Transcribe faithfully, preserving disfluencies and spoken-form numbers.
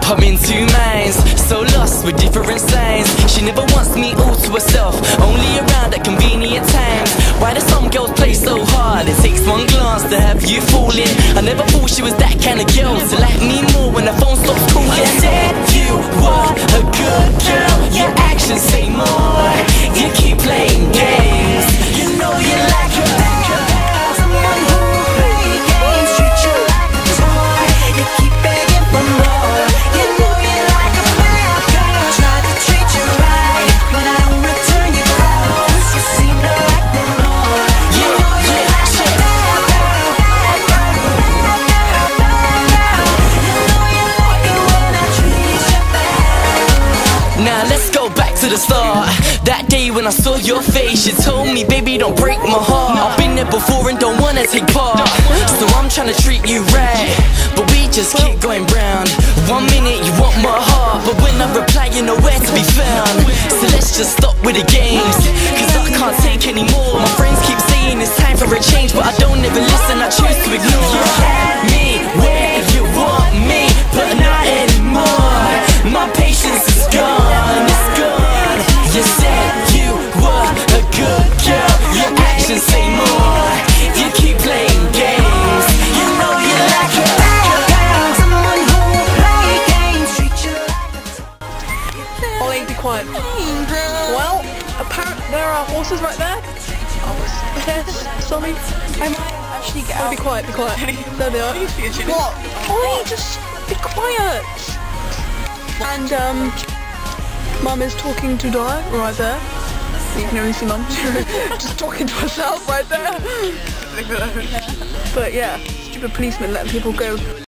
I'm in two minds, so lost with different signs. She never wants me all to herself, only around at convenient times. Why do some girls play so hard? It takes one glance to have you falling. I never thought she was that kind of girl, to like me more when the phone stops calling. You said you were a good girl, your actions say more. You keep playing games, you know you like her. Someone who play games, treat you like a toy. You keep begging for more. You know you like a bad girl, try to treat you right, but I don't return your calls. You seem to like them more. You know you like a bad girl, bad girl, bad girl, bad girl. You know you like it when I treat you bad. Now let's go back to the start. That day when I saw your face, you told me, baby, don't break my heart. I've been there before and don't wanna take part, so I'm trying to treat you right, but we just keep going round. One minute you want my heart, but when I reply you're nowhere to be found. So let's just stop with the games, cause I can't take anymore. My friends keep saying it's time for a change, but I don't ever listen, I choose to ignore. You had me where you want me, but not anymore. My patience is gone, it's gone. You said you were a good girl, your actions say more. You keep playing games, you know you like a bad girl, someone who play games, treat you like a Ollie, be quiet. Well, apparently there are horses right there. Oh, yes, sorry. I might actually get out. Oh, be quiet, be quiet. There they are. What? Ollie, just be quiet. And um, Mum is talking to Dora right there. You can only see Mum just talking to herself right there. But yeah, stupid policeman letting people go.